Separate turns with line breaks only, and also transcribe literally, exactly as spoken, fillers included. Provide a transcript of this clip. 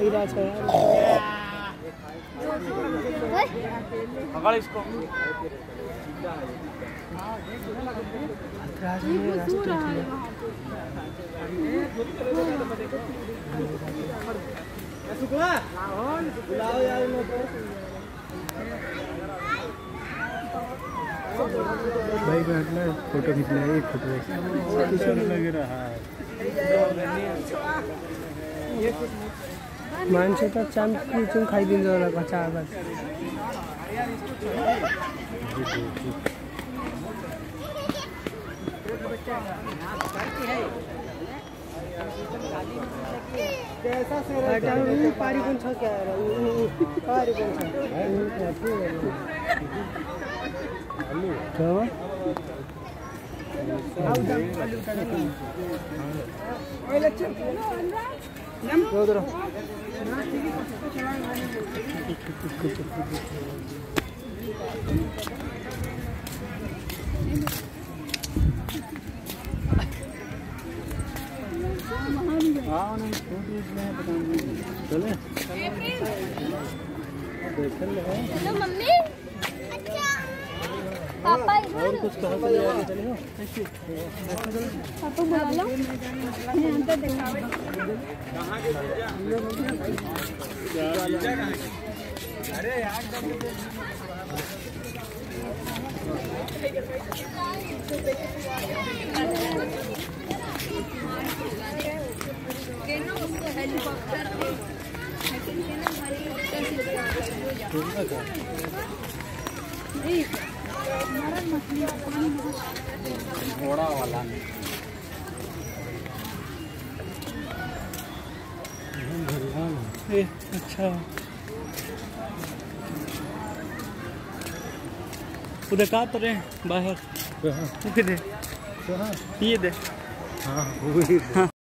पकड़ इसको।
भाई को हटना फोटो खींचना है, एक फोटो लग रहा है। मान्छे त चाम चुम खाइदिन्छ होला कच्चा आवाज। पारी पनि छ क्या पारी पनि छ चले
हेलो मम्मी। अच्छा पापा
और कुछ कहा तो यार चलेगा।
पापा बुला लो, मैं अंदर देखा।
अरे यार
हेलीकॉप्टर
घोड़ा वाला
ए अच्छा उधर कहाँ पर है बाहर? ये दे, ये दे। हाँ